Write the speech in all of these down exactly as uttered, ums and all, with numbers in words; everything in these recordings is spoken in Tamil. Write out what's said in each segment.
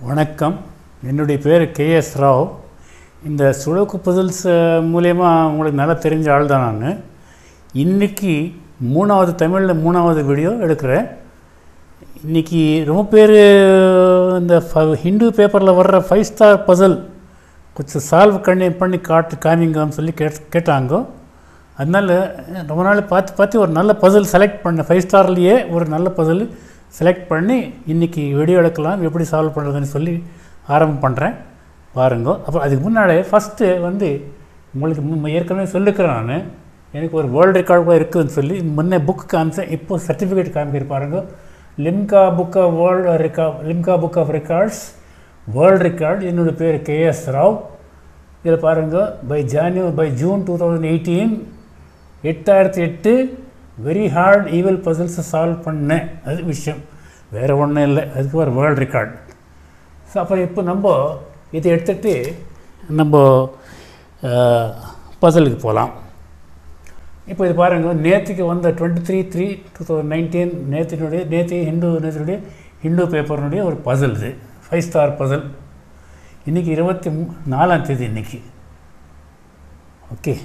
வணக்கம். என்னுடைய பேர் கே எஸ் ராவ். இந்த சுடோக்கு பசில்ஸ் மூலயமா உங்களுக்கு நல்லா தெரிஞ்ச ஆள் தான் நான். இன்றைக்கி மூணாவது தமிழில் மூணாவது வீடியோ எடுக்கிறேன். இன்றைக்கி ரொம்ப பேர் இந்த ஹிந்து பேப்பரில் வர்ற ஃபைவ் ஸ்டார் பசில் கொஞ்சம் சால்வ் பண்ணி பண்ணி காட்டு காமிங்கன்னு சொல்லி கேட் கேட்டாங்க. அதனால் ரொம்ப நாள் பார்த்து பார்த்து ஒரு நல்ல பசில் செலக்ட் பண்ணேன். ஃபைவ் ஸ்டார்லேயே ஒரு நல்ல பசில் செலக்ட் பண்ணி இன்றைக்கி வீடியோ எடுக்கலாம், எப்படி சால்வ் பண்ணுறதுன்னு சொல்லி ஆரம்பம் பண்ணுறேன் பாருங்க. அப்புறம் அதுக்கு முன்னாடி ஃபஸ்ட்டு வந்து உங்களுக்கு ஏற்கனவே சொல்லிக்கிறேன் நான், எனக்கு ஒரு வேர்ல்டு ரெக்கார்டு கூட இருக்குதுன்னு சொல்லி முன்னே புக் காமிச்சேன். இப்போ சர்டிஃபிகேட் காமிக்கிற பாருங்க. Limca book of world record Limca book of records world record. என்னோடய பேர் கே எஸ் ராவ். இதில் பாருங்கள், by January by June two thousand eighteen எட்டாயிரத்தி எட்டு வெரி ஹார்ட் ஈவில் பசில்ஸை சால்வ் பண்ணேன். அது விஷயம், வேறு ஒன்றும் இல்லை. அதுக்கு ஒரு வேர்ல்டு ரெக்கார்டு. ஸோ அப்புறம் இப்போ நம்ம இதை எடுத்துகிட்டு நம்ம பசிலுக்கு போகலாம். இப்போ இது பாருங்கள், நேற்றுக்கு வந்த twenty three three two thousand nineteen நேற்றினுடைய நேற்று ஹிந்து நேற்றுடைய ஹிந்து பேப்பர்னுடைய ஒரு பசில். இது ஃபைவ் ஸ்டார் பசில். இன்றைக்கி இருபத்தி நாலாம் தேதி இன்றைக்கி. ஓகே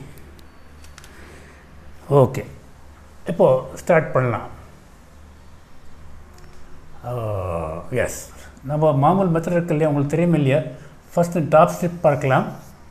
ஓகே இப்போது ஸ்டார்ட் பண்ணலாம். எஸ், நம்ம மாமூல் மெத்தட் இருக்கு இல்லையா, உங்களுக்கு தெரியும் இல்லையா. ஃபஸ்ட்டு டாப் ஸ்டெப் பார்க்கலாம்.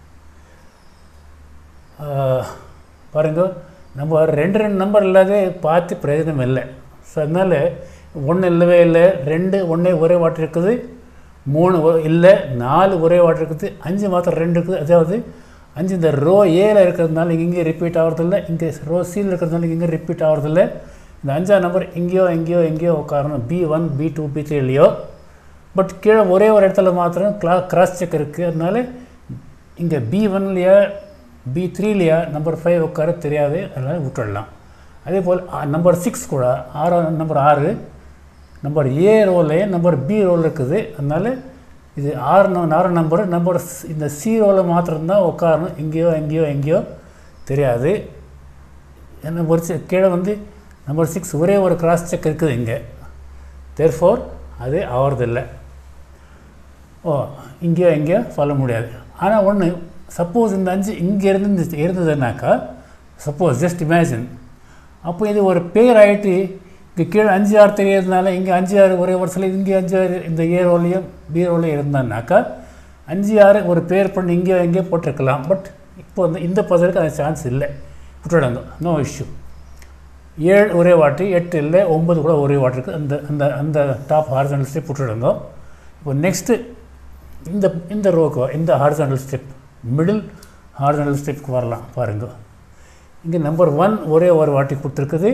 பாருங்கள், நம்ம ரெண்டு ரெண்டு நம்பர் இல்லாத பார்த்து பிரயோஜனம் இல்லை. ஸோ அதனால் ஒன்று இல்லவே இல்லை, ரெண்டு ஒன்றே ஒரே வாட்டர் இருக்குது, மூணு இல்லை, நாலு ஒரே வாட்டர் இருக்குது, அஞ்சு மாத்திரம் ரெண்டு இருக்குது. அதாவது அஞ்சு இந்த ரோ ஏல இருக்கிறதுனால இங்கே ரிப்பீட் ஆகிறதில்ல, இங்கே ரோ சியில் இருக்கிறதுனால இங்கே ரிப்பீட் ஆகிறதில்ல. இந்த அஞ்சாம் நம்பர் இங்கேயோ எங்கேயோ எங்கேயோ உட்காரணும், B one B two B three இல்லையோ. பட் கீழே ஒரே ஒரு இடத்துல மாத்திரம் கிளா கிராஸ் செக் இருக்குது. அதனால இங்கே பி ஒன்லையா பி த்ரீலையா நம்பர் ஃபைவ் உட்கார தெரியாது, அதனால் விட்டுடலாம். அதே போல் நம்பர் சிக்ஸ் கூட ஆறாம் நம்பர் ஆறு நம்பர் ஏ ரோலே நம்பர் பி ரோல் இருக்குது. அதனால் இது ஆறு ஆறு நம்பரு நம்பர் இந்த சி ரோவில் மாத்திரம்தான் உட்காரணும், இங்கேயோ எங்கேயோ எங்கேயோ தெரியாது. நம்பர் கீழே வந்து நம்பர் சிக்ஸ் ஒரே ஒரு கிராஸ் செக் இருக்குது இங்கே, தேர்ஃபோர் அது ஆகிறதில்லை. ஓ, இங்கேயோ எங்கேயோ சொல்ல முடியாது. ஆனால் ஒன்று, சப்போஸ் இந்த அஞ்சு இங்கே இருந்து இருந்ததுனாக்கா, சப்போஸ் ஜஸ்ட் இமேஜின், அப்போ இது ஒரு பேர் ஆகிட்டு இங்கே கீழே அஞ்சு ஆறு தெரியறதுனால இங்கே அஞ்சு ஆறு ஒரே வருஷத்தில் இங்கே அஞ்சு ஆறு இந்த ஏ ரோலையும் பி ரோலையும் இருந்தான்னாக்கா அஞ்சு ஆறு ஒரு பேர் பண்ணி இங்கேயோ எங்கேயோ போட்டிருக்கலாம். பட் இப்போ வந்து இந்த பசிலுக்கு அந்த சான்ஸ் இல்லை, விட்டுவிடாங்க, நோ இஷ்யூ. ஏழு ஒரே வாட்டி, எட்டு இல்லை, ஒம்பது கூட ஒரே வாட்டி இருக்குது. அந்த அந்த அந்த டாப் ஹாரிசாண்டல் ஸ்டெப் விட்டுவிடுங்க. இப்போ நெக்ஸ்ட்டு இந்த இந்த ரோக்கு இந்த ஹாரிசாண்டல் ஸ்டெப் மிடில் ஹாரிசாண்டல் ஸ்டெப்புக்கு வரலாம். பாருங்கள், இங்கே நம்பர் ஒன் ஒரே ஒரு வாட்டி கொடுத்துருக்குது,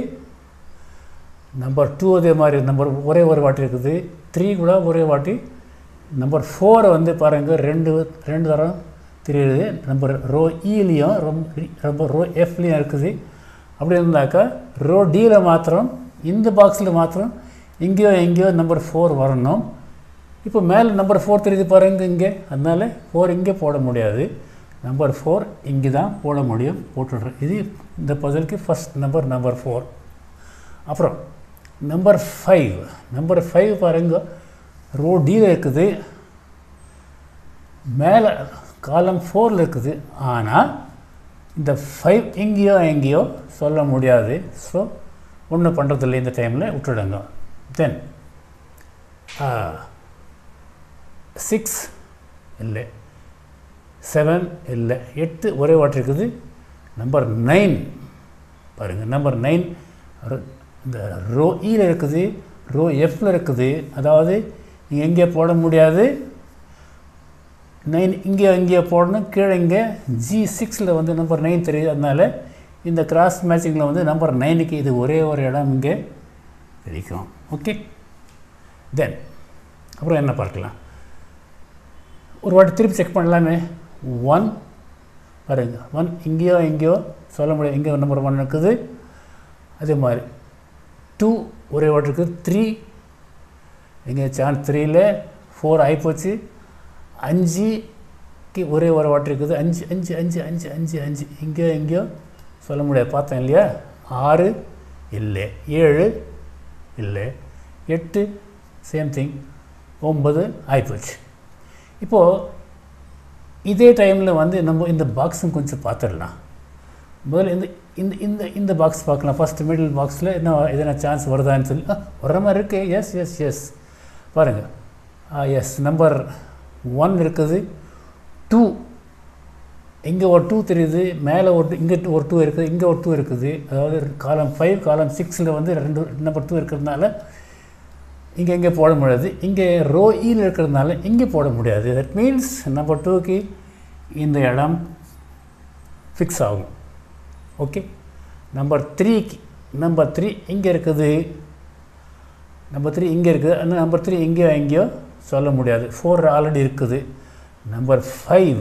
நம்பர் டூ அதே மாதிரி நம்பர் ஒரே ஒரு வாட்டி இருக்குது, த்ரீ கூட ஒரே வாட்டி, நம்பர் ஃபோரை வந்து பாருங்கள் ரெண்டு ரெண்டு தரம் தெரியுது. நம்பர் ரோ இலையும் ரொம்ப ரோ எஃப்லேயும் இருக்குது. அப்படி இருந்தாக்கா ரோ டியில் மாத்திரம் இந்த பாக்ஸில் மாத்திரம் எங்கேயோ எங்கேயோ நம்பர் ஃபோர் வரணும். இப்போ மேலே நம்பர் ஃபோர் தெரியுது பாருங்கள் இங்கே, அதனால் ஃபோர் இங்கே போட முடியாது, நம்பர் ஃபோர் இங்கே தான் போட முடியும், போட்டுடுறேன். இது இந்த பசிலுக்கு ஃபஸ்ட் நம்பர் நம்பர் ஃபோர். அப்புறம் நம்பர் ஃபைவ் நம்பர் ஃபைவ் பாருங்க, ரோ டியில் இருக்குது, மேலே காலம் ஃபோரில் இருக்குது. ஆனால் இந்த ஃபைவ் எங்கேயோ எங்கேயோ சொல்ல முடியாது. ஸோ ஒன்றும் பண்ணுறதில்லை, இந்த டைமில் விட்டுடுங்க. தென் சிக்ஸ் இல்லை, செவன் இல்லை, எட்டு ஒரே வாட்டி இருக்குது. நம்பர் நைன் பாருங்கள், நம்பர் நைன் இந்த ரோ இயில் இருக்குது, ரோ எஃப்பில் இருக்குது. அதாவது நீங்கள் எங்கேயோ போட முடியாது, நைன் இங்கே எங்கேயோ போடணும். கீழே இங்கே ஜி சிக்ஸில் வந்து நம்பர் நைன் தெரியுது. அதனால் இந்த கிராஸ் மேட்சிங்கில் வந்து நம்பர் நைனுக்கு இது ஒரே ஒரு இடம் இங்கே தெரியும். ஓகே, தென் அப்புறம் என்ன பார்க்கலாம், ஒரு வாட்டி திருப்பி செக் பண்ணலாமே. ஒன் பாருங்கள், ஒன் இங்கேயோ எங்கேயோ சொல்ல முடியாது, இங்கே நம்பர் ஒன் இருக்குது. அதே மாதிரி டூ ஒரே வாட்டி இருக்குது, த்ரீ எங்கே சான்ஸ் த்ரீயில் ஃபோர் ஆகிப்போச்சு. அஞ்சுக்கு ஒரே ஒரு வாட்டி இருக்குது, அஞ்சு அஞ்சு அஞ்சு அஞ்சு அஞ்சு அஞ்சு இங்கேயோ எங்கேயோ சொல்ல முடியாது, பார்த்தேன் இல்லையா. ஆறு இல்லை, ஏழு இல்லை, எட்டு சேம் திங், ஒம்பது ஆகிப்போச்சு. இப்போது இதே டைமில் வந்து நம்ம இந்த பாக்ஸும் கொஞ்சம் பார்த்துடலாம். முதல்ல இந்த இந்த இந்த இந்த பாக்ஸ் பார்க்கலாம். ஃபஸ்ட்டு மிடில் பாக்ஸில் என்ன எதனா சான்ஸ் வருதான்னு சொல்லி வர்ற மாதிரி இருக்குது. எஸ் எஸ் எஸ் பாருங்கள். எஸ் நம்பர் ஒன் இருக்குது, டூ இங்கே ஒரு டூ தெரியுது, மேலே ஒரு இங்கே ஒரு டூ இருக்குது, இங்கே ஒரு டூ இருக்குது. அதாவது காலம் ஃபைவ் காலம் சிக்ஸில் வந்து ரெண்டு நம்பர் டூ இருக்கிறதுனால இங்கே இங்கே போட முடியாது. இங்கே ரோ ஈயில் இருக்கிறதுனால இங்கே போட முடியாது. தட் மீன்ஸ் நம்பர் டூக்கு இந்த இடம் ஃபிக்ஸ் ஆகும். ஓகே. நம்பர் த்ரீக்கு நம்பர் த்ரீ இங்கே இருக்குது, நம்பர் த்ரீ இங்கே இருக்குது. ஆனால் நம்பர் த்ரீ எங்கேயோ எங்கேயோ சொல்ல முடியாது. ஃபோர் ஆல்ரெடி இருக்குது. நம்பர் ஃபைவ்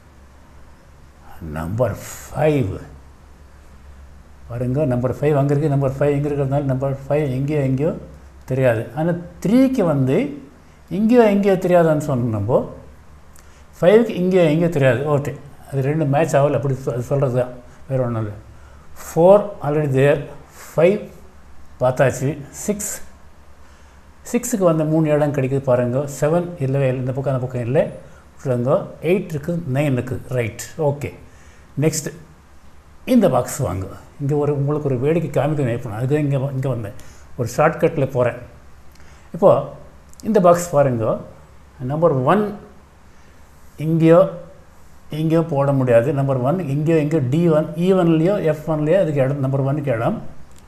நம்பர் ஃபைவ் பாருங்க, நம்பர் ஃபைவ் அங்கே இருக்குது, நம்பர் ஃபைவ் இங்கே இருக்கிறதுனால நம்பர் ஃபைவ் எங்கேயோ எங்கேயோ தெரியாது. ஆனால் த்ரீக்கு வந்து இங்கேயோ எங்கேயோ தெரியாதுன்னு சொன்னோம். நம்ம ஃபைவ்க்கு இங்கேயோ எங்கேயோ தெரியாது. ஓகே, அது ரெண்டு மேட்ச் ஆகலை, அப்படி அது சொல்கிறது தான், வேறு ஒன்றும் இல்லை. ஃபோர் ஆல்ரெடி தேர், ஃபைவ் பார்த்தாச்சு. சிக்ஸ் சிக்ஸுக்கு வந்து மூணு இடம் கிடைக்குது பாருங்க. செவன் இல்லவே இல்லை, இந்த பக்கம் அந்த பக்கம் இல்லை. சொல்லுங்க. எயிட் இருக்குது, நைன் இருக்குது. ரைட். ஓகே. நெக்ஸ்ட்டு இந்த பாக்ஸ் வாங்க. இங்கே ஒரு உங்களுக்கு ஒரு வேடிக்கை காமிக்க நினைப்பேன், அதுக்கு இங்கே இங்கே வந்தேன், ஒரு ஷார்ட்கட்டில் போகிறேன். இப்போது இந்த பாக்ஸ் பாருங்க. நம்பர் ஒன் இங்கேயோ எங்கேயோ போட முடியாது. நம்பர் ஒன் எங்கேயோ எங்கேயோ டி ஒன் இ ஒன்லேயோ எஃப் ஒன்லேயோ அதுக்கு இடம், நம்பர் ஒன்னுக்கு இடம்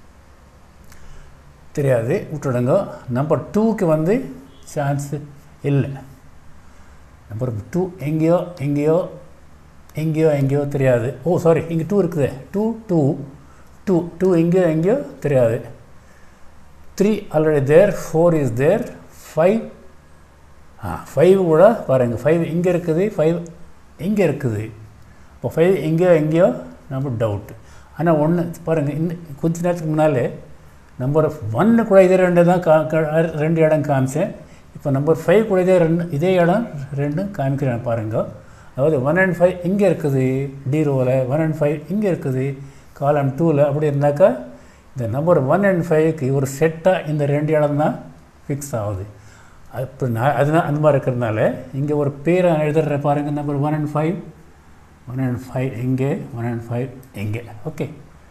தெரியாது, விட்டுடுங்க. நம்பர் டூக்கு வந்து சான்ஸு இல்லை. நம்பர் டூ எங்கேயோ எங்கேயோ எங்கேயோ எங்கேயோ தெரியாது. ஓ சாரி, இங்கே டூ இருக்குது. டூ டூ டூ டூ எங்கேயோ எங்கேயோ தெரியாது. Three already there, four is there, five ah five கூட பாருங்கள். ஃபைவ் இங்கே இருக்குது, ஃபைவ் இங்கே இருக்குது. இப்போ ஃபைவ் எங்கேயோ எங்கேயோ நம்ம டவுட்டு. ஆனால் ஒன்று பாருங்கள், இந்த கொஞ்ச நேரத்துக்கு முன்னாலே நம்பர் ஒன்று கூட இதே ரெண்டு தான் கா ரெண்டு இடம் காமிச்சேன். இப்போ நம்பர் ஃபைவ் கூட இதே ரெண்டு இதே இடம் ரெண்டும் காமிக்கிறேன் பாருங்கள். அதாவது ஒன் அண்ட் ஃபைவ் இங்கே இருக்குது டி ரோவில், ஒன் அண்ட் ஃபைவ் இங்கே இருக்குது காலம் டூவில். அப்படி இருந்தாக்கா இந்த நம்பர் ஒன் அண்ட் ஃபைவ்க்கு ஒரு செட்டாக இந்த ரெண்டு இடம் தான் ஃபிக்ஸ் ஆகுது. இப்போ நான் அதுதான் அந்த மாதிரி இருக்கிறதுனால இங்கே ஒரு பேரை எழுதுறேன் பாருங்கள். Number one and five one and five எங்கே, ஒன் அண்ட் ஃபைவ் எங்கே. Okay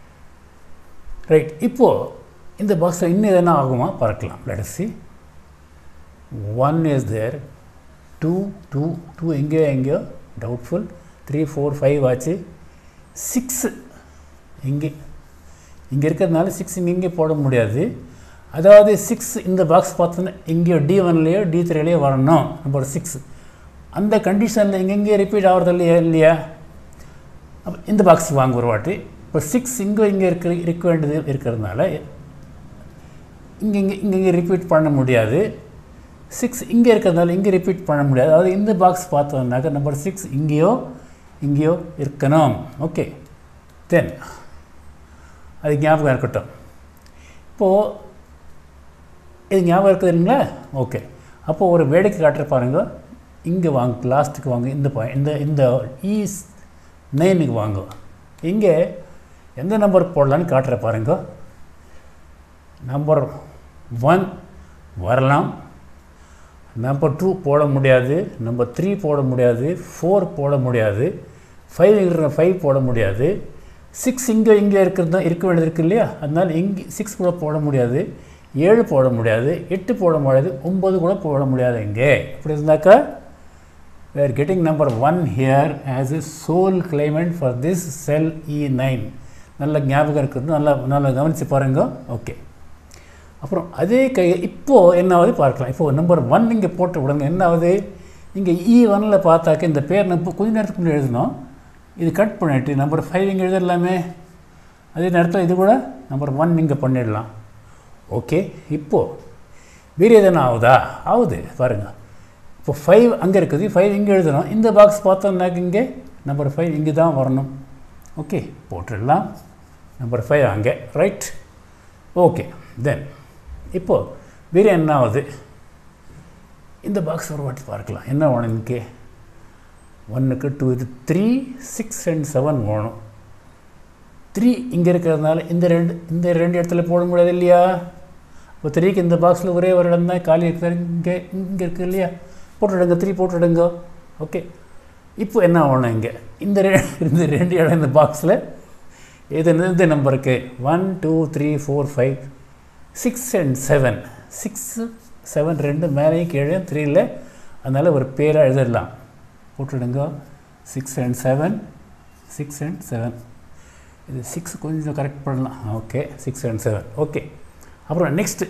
right. இப்போது இந்த பாக்ஸில் இன்னும் எதனா ஆகுமா பார்க்கலாம். Let us see. One is there, two two two எங்கேயோ எங்கேயோ டவுட்ஃபுல். த்ரீ ஃபோர் ஃபைவ் ஆச்சு. சிக்ஸு இங்கே இங்கே இருக்கிறதுனால சிக்ஸ் இங்கே இங்கே போட முடியாது. அதாவது சிக்ஸ் இந்த பாக்ஸ் பார்த்தோன்னா எங்கேயோ டி ஒன்லேயோ டி த்ரீலேயோ வரணும் நம்பர் சிக்ஸ். அந்த கண்டிஷனில் இங்கெங்கே ரிப்பீட் ஆகிறது இல்லையா இல்லையா அப்போ இந்த பாக்ஸ் வாங்க ஒரு வாட்டி. இப்போ சிக்ஸ் இங்கே இங்கே இருக்க இருக்க வேண்டியது இருக்கிறதுனால இங்கே இங்கே இங்கே இங்கே ரிப்பீட் பண்ண முடியாது. சிக்ஸ் இங்கே இருக்கிறதுனால இங்கே ரிப்பீட் பண்ண முடியாது. அதாவது இந்த பாக்ஸ் பார்த்தோம்னாக்கா நம்பர் சிக்ஸ் இங்கேயோ இங்கேயோ இருக்கணும். ஓகே, தென் அது ஞாபகம் இருக்கட்டும். இப்போது இது ஞாபகம் இருக்குதுங்களா? ஓகே. அப்போது ஒரு வேடிக்கை காட்டுற பாருங்க. இங்கே வாங்க, லாஸ்ட்டுக்கு வாங்க. இந்த பாயிண்ட் இந்த இந்த ஈஸ் நைனுக்கு வாங்க. இங்கே எந்த நம்பர் போடலான்னு காட்டுற பாருங்க. நம்பர் ஒன் வரலாம், நம்பர் டூ போட முடியாது, நம்பர் த்ரீ போட முடியாது, ஃபோர் போட முடியாது, ஃபைவ் இருக்கிற ஃபைவ் போட முடியாது. சிக்ஸ் இங்கே இங்கே இருக்கிறது தான் இருக்க வேண்டியது இருக்குது இல்லையா, அதனால் இங்கே சிக்ஸ் கூட போட முடியாது, ஏழு போட முடியாது, எட்டு போட முடியாது, ஒம்பது கூட போட முடியாது. இங்கே இப்படி இருந்தாக்கா we are getting number one here as a sole claimant for this cell E nine. நல்ல ஞாபகம் இருக்குது, நல்லா நல்லா கவனித்து பாருங்க. ஓகே, அப்புறம் அதே கை இப்போது என்ன ஆகுது பார்க்கலாம். இப்போது நம்பர் ஒன் இங்கே போட்ட உடனே என்ன ஆகுது, இங்கே இ ஒன்னில் பார்த்தாக்க இந்த பேர் நம்ம கொஞ்சம் நேரத்துக்கு முன்னாடி எழுதணும், இது கட் பண்ணிவிட்டு நம்பர் ஃபைவ் இங்கே எழுதலாமே. அதே நேரத்தில் இது கூட நம்பர் ஒன் இங்கே பண்ணிடலாம். ஓகே, இப்போது வேறு எதுனா ஆகுதா? ஆகுது பாருங்கள். இப்போ ஃபைவ் அங்கே இருக்குது, ஃபைவ் இங்கே எழுதணும். இந்த பாக்ஸ் பார்த்தோம்னாக்க இங்கே நம்பர் ஃபைவ் இங்கே தான் வரணும். ஓகே, போட்டுடலாம் நம்பர் ஃபைவ் அங்கே. ரைட். ஓகே, தென் இப்போது வேறு என்ன ஆகுது, இந்த பாக்ஸ் ஒரு வாட்டி பார்க்கலாம். என்ன வேணும் இங்கே? ஒன்றுக்கு டூ, இது த்ரீ சிக்ஸ் அண்ட் செவன் வேணும். த்ரீ இங்கே இருக்கிறதுனால இந்த ரெண்டு இந்த ரெண்டு இடத்துல போட முடியாது இல்லையா, இப்போ த்ரீக்கு இந்த பாக்ஸில் ஒரே ஒரு இடம் தான் காலி இருக்குது, இங்கே இங்கே இருக்குது இல்லையா, போட்டுவிடுங்க, த்ரீ போட்டுவிடுங்க. ஓகே, இப்போ என்ன ஆகணும், இங்கே இந்த ரெ இந்த ரெண்டு இடம் இந்த பாக்ஸில் இது இந்த நம்பருக்கு one two three four five six and seven six seven ரெண்டு மேலேயும் கீழே த்ரீயில், அதனால் ஒரு பேராக எழுதிடலாம். போட்டுவிடுங்க, six and seven six and seven இது சிக்ஸ் கொஞ்சம் கரெக்ட் பண்ணலாம். Okay, six and seven. Okay, அப்புறம் நெக்ஸ்ட்டு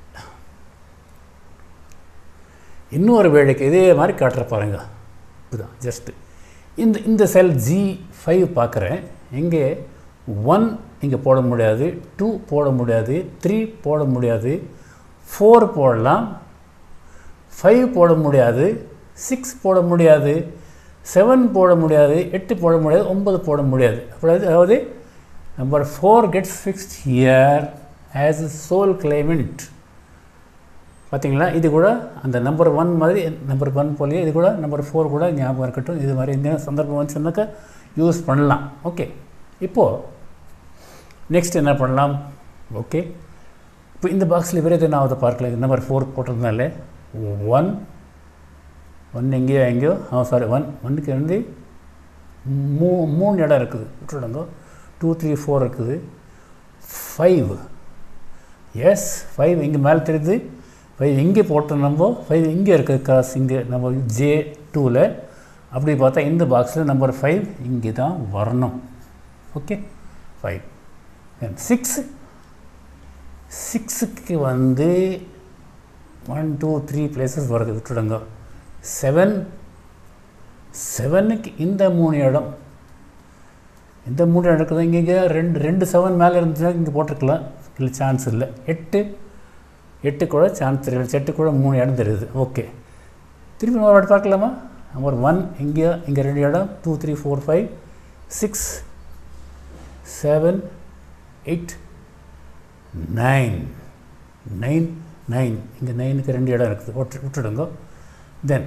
இன்னொரு வேலைக்கு இதே மாதிரி காட்டுற பாருங்க. இதுதான் ஜஸ்ட்டு இந்த இந்த செல் ஜி ஃபைவ் பார்க்குறேன். இங்கே ஒன் இங்கே போட முடியாது, டூ போட முடியாது, த்ரீ போட முடியாது, ஃபோர் போடலாம், ஃபைவ் போட முடியாது, சிக்ஸ் போட முடியாது, செவன் போட முடியாது, எட்டு போட முடியாது, ஒன்பது போட முடியாது. அதாவது அதாவது number four gets fixed here as a sole claimant. பார்த்தீங்களா, இது கூட அந்த நம்பர் ஒன் மாதிரி நம்பர் ஒன் போலேயே இது கூட நம்பர் ஃபோர் கூட ஞாபகம் இருக்கட்டும். இது மாதிரி இந்த சந்தர்ப்பம் வந்துச்சுன்னாக்கா யூஸ் பண்ணலாம். ஓகே, இப்போது நெக்ஸ்ட் என்ன பண்ணலாம்? ஓகே, இப்போ இந்த பாக்ஸில் வேறு எதுவும் ஆகுது பார்க்கல. நம்பர் ஃபோர் போட்டதுனால ஒன் ஒன் எங்கேயோ எங்கேயோ ஆ சாரி ஒன் ஒன்றுக்கு வந்து மூ மூணு இடம் இருக்குது, விட்டுடுங்க. டூ த்ரீ ஃபோர் இருக்குது. ஃபைவ், எஸ் ஃபைவ் இங்கே மேலே தெரியுது. ஃபைவ் இங்கே போட்டோம், நம்ம ஃபைவ் இங்கே இருக்குது காசு இங்கே நம்ம ஜே டூவில். அப்படி பார்த்தா இந்த பாக்ஸில் நம்பர் ஃபைவ் இங்கே தான் வரணும். Okay, five. சிக்ஸ் சிக்ஸுக்கு வந்து ஒன் டூ த்ரீ பிளேசஸ் வருது, விட்டுடுங்க. செவன் செவனுக்கு இந்த மூணு இடம் இந்த மூணு இடம் இருக்குது. இங்கே இங்கே ரெண்டு ரெண்டு செவன் மேலே இருந்துச்சுன்னா இங்கே போட்டிருக்கலாம், இல்லை சான்ஸ் இல்லை. எட்டு எட்டு கூட சான்ஸ் தெரியல, எட்டு கூட மூணு இடம் தெரியுது. ஓகே, திருப்பி நம்ம வாட்டி பார்க்கலாமா? நம்பர் ஒன் இங்கே இங்கே ரெண்டு இடம், two three four five six seven eight nine nine nine இங்கே நைனுக்கு ரெண்டு இடம் இருக்குது, விட்டு விட்டுடுங்க. தென்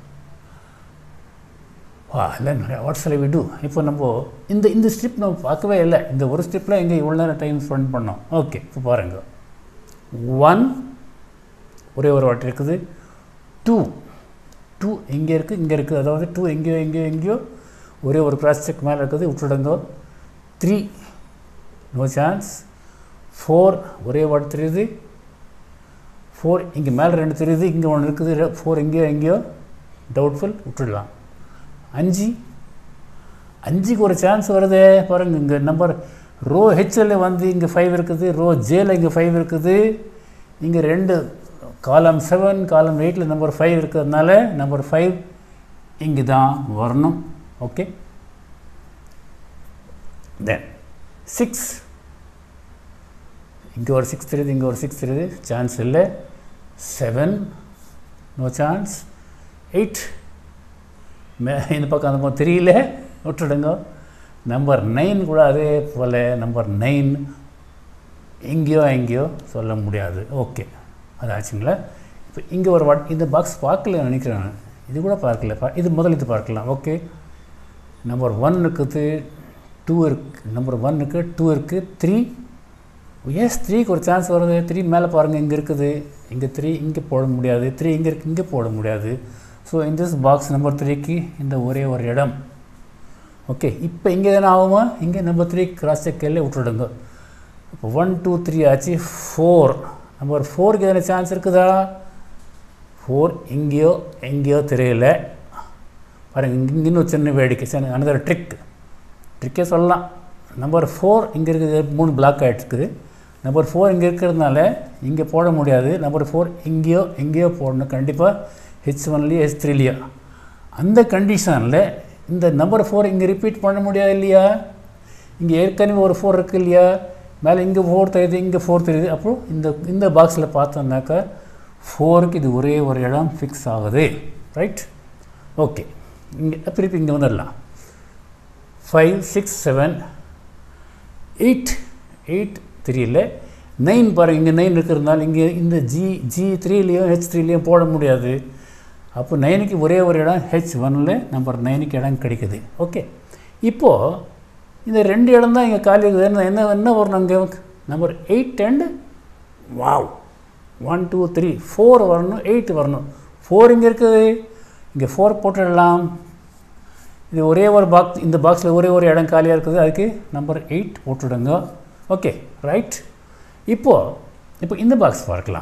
வா இல்லை வாட் ஷல் வி டூ? இப்போ நம்ம இந்த இந்த ஸ்ட்ரிப் நம்ம பார்க்கவே இல்லை. இந்த ஒரு ஸ்ட்ரிப்பில் எங்கே இவ்வளோ நேரம் டைம் ஸ்பெண்ட் பண்ணோம். ஓகே, இப்போ பாருங்கள். ஒன் ஒரே ஒரு வாட்டி இருக்குது. டூ டூ எங்கே இருக்குது இங்கே இருக்குது, அதாவது டூ எங்கேயோ எங்கேயோ எங்கேயோ ஒரே ஒரு கிராஸ் செக் மேலே இருக்குது, விட்டுடுங்க. Three no chance. ஃபோர் ஒரே வாட்டி தெரியுது. ஃபோர் இங்கே மேலே ரெண்டு தெரியுது, இங்கே ஒன்று இருக்குது. ஃபோர் எங்கேயோ எங்கேயோ டவுட்ஃபுல், விட்டுடலாம். அஞ்சு அஞ்சுக்கு ஒரு சான்ஸ் வருது பாருங்கள். இங்கே நம்பர் ரோ ஹெச்சில் வந்து இங்கே ஃபைவ் இருக்குது, ரோ ஜேயில் இங்கே ஃபைவ் இருக்குது. இங்கே ரெண்டு காலம் செவன் காலம் எயிட்டில் நம்பர் ஃபைவ் இருக்கிறதுனால நம்பர் ஃபைவ் இங்கே தான் வரணும். ஓகே, தென் சிக்ஸ் இங்கே ஒரு சிக்ஸ் தெரியுது, இங்கே ஒரு சிக்ஸ் தெரியுது, சான்ஸ் இல்லை. Seven no chance. Eight may இந்த பக்கம் அந்த பக்கம் த்ரீயில் விட்டுடுங்க. நம்பர் நைன் கூட அதே போல் நம்பர் நைன் எங்கேயோ எங்கேயோ சொல்ல முடியாது. ஓகே, அது ஆச்சுங்களா? இப்போ இங்கே ஒரு வாட் இந்த பாக்ஸ் பார்க்கல நினைக்கிறேன் நான், இது கூட பார்க்கல. பா இது முதல் இது பார்க்கலாம். ஓகே, நம்பர் ஒன் இருக்குது, டூ இருக்குது, நம்பர் ஒன்னுக்கு டூ இருக்குது, த்ரீ எஸ் த்ரீக்கு ஒரு சான்ஸ் வருது. த்ரீ மேலே பாருங்கள் இங்கே இருக்குது, இங்கே த்ரீ இங்கே போட முடியாது, த்ரீ இங்கே இருக்குது இங்கே போட முடியாது. ஸோ இந்த பாக்ஸ் நம்பர் த்ரீக்கு இந்த ஒரே ஒரு இடம். ஓகே, இப்போ இங்கே தானே ஆகுமா? இங்கே நம்பர் த்ரீ கிராஸ் செக்கில் விட்டுடுங்க. இப்போ ஒன் டூ த்ரீ ஆச்சு. ஃபோர் நம்பர் ஃபோருக்கு எதனா சான்ஸ் இருக்குதா? ஃபோர் எங்கேயோ எங்கேயோ தெரியல பாருங்கள். இங்கே இன்னும் சின்ன வேடிக்கை, சின்ன அனதர் ட்ரிக் ட்ரிக்கே சொல்லலாம். நம்பர் ஃபோர் இங்கே இருக்குது, மூணு பிளாக் ஆகிட்டுருக்குது. நம்பர் ஃபோர் இங்கே இருக்கிறதுனால இங்கே போட முடியாது. நம்பர் ஃபோர் எங்கேயோ எங்கேயோ போடணும் கண்டிப்பாக, ஹெச் ஒன்லேயோ ஹெச் த்ரீலையோ. அந்த கண்டிஷனில் இந்த நம்பர் ஃபோர் இங்கே ரிப்பீட் பண்ண முடியாது இல்லையா? இங்கே ஏற்கனவே ஒரு ஃபோர் இருக்குது இல்லையா? மேலே இங்கே ஃபோர் தெரியுது, இங்கே ஃபோர் தெரியுது. அப்புறம் இந்த இந்த பாக்ஸில் பார்த்தோம்னாக்கா ஃபோருக்கு இது ஒரே ஒரு இடம் ஃபிக்ஸ் ஆகுது. ரைட்? ஓகே, இங்கே திருப்பி இங்கே வந்துடலாம். Five six seven eight eight த்ரீயில் நைன் பாருங்கள். இங்கே நைன் இருக்கிறதுனால இங்கே இந்த ஜி ஜி த்ரீலேயும் ஹெச் த்ரீலேயும் போட முடியாது. அப்போ நைனுக்கு ஒரே ஒரு இடம் ஹெச் ஒன்னில் நம்பர் நைனுக்கு இடம் கிடைக்குது. ஓகே, இப்போது இந்த ரெண்டு இடம் தான் இங்கே காலி இருக்குது. என்ன என்ன என்ன வரும் அங்கே number eight and wow one two three four வரணும், எயிட் வரணும். ஃபோர் இங்கே இருக்குது, இங்கே ஃபோர் போட்டுடலாம். இது ஒரே ஒரு பாக்ஸ், இந்த பாக்ஸில் ஒரே ஒரு இடம் காலியாக இருக்குது, அதுக்கு நம்பர் எயிட் போட்டுவிடுங்க. Okay right. இப்போது இப்போ இந்த பாக்ஸ் பார்க்கலாம்.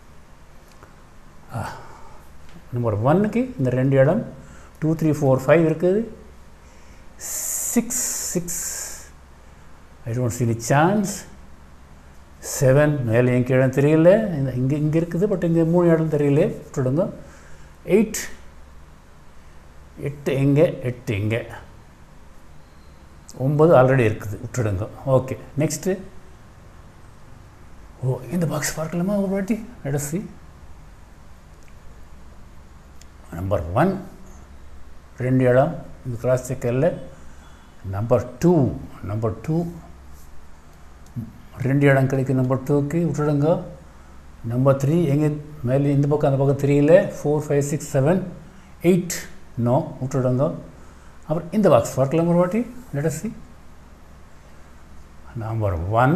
நம்பர் ஒன்னுக்கு இந்த ரெண்டு இடம் டூ த்ரீ ஃபோர் ஃபைவ் இருக்குது. Six six I don't see any chance. Seven மேலே எங்கே இடம் தெரியல, இந்த இங்கே இங்கே இருக்குது, பட் இங்கே மூணு இடம் தெரியல, விட்டுடுங்க. எயிட் எட்டு எங்கே, எட்டு எங்கே, ஒம்பது ஆல்ரெடி இருக்குது, விட்டுடுங்க. Okay next. ஓ இந்த பாக்ஸ் பார்க்கலாமா ஒரு வாட்டி? Let us see. Number one ரெண்டு இடம் இந்த கிராஸ் செக்கரில். நம்பர் டூ நம்பர் டூ ரெண்டு இடம் கிடைக்கும் நம்பர் டூக்கு, விட்டுடுங்க. நம்பர் த்ரீ எங்கே மேலே இந்த பக்கம் அந்த பக்கம் த்ரீயில். Four five six seven eight no, விட்டுடுங்க. அப்புறம் இந்த பாக்ஸ் பார்க்கலாம் ஒரு வாட்டி? Let us see. Number one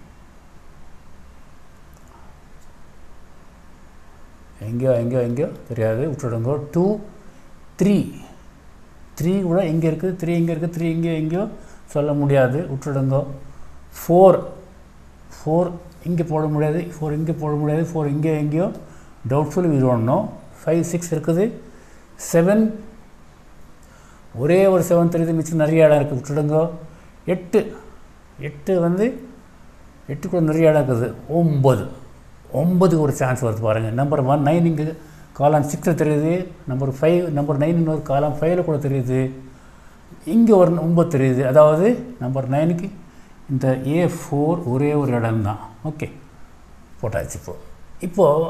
எங்கேயோ எங்கேயோ எங்கேயோ தெரியாது, விட்டுடுங்க. டூ த்ரீ த்ரீ கூட எங்கே இருக்குது, த்ரீ எங்கே இருக்குது, த்ரீ எங்கேயோ எங்கேயோ சொல்ல முடியாது, விட்டுடுங்க. ஃபோர் ஃபோர் இங்கே போட முடியாது, ஃபோர் இங்கே போட முடியாது, ஃபோர் இங்கே எங்கேயோ doubtful, we don't know. Five six இருக்குது. செவன் ஒரே ஒரு செவன் தெரியுது, மிச்சம் நிறைய இடம் இருக்குது, விட்டுடுங்க. எட்டு எட்டு வந்து எட்டு கூட நிறைய இடம் இருக்குது. ஒம்பது ஒம்பதுக்கு ஒரு சான்ஸ் வருது பாருங்கள். நம்பர் ஒன் நைன் இங்கே காலம் சிக்ஸில் தெரியுது. நம்பர் ஃபைவ் நம்பர் நைன் இன்னொரு காலம் ஃபைவ்ல கூட தெரியுது. இங்கே ஒரு ஒம்பது தெரியுது. அதாவது நம்பர் நைனுக்கு இந்த ஏ ஃபோர் ஒரே ஒரு இடம் தான். ஓகே போட்டாச்சு. இப்போது இப்போது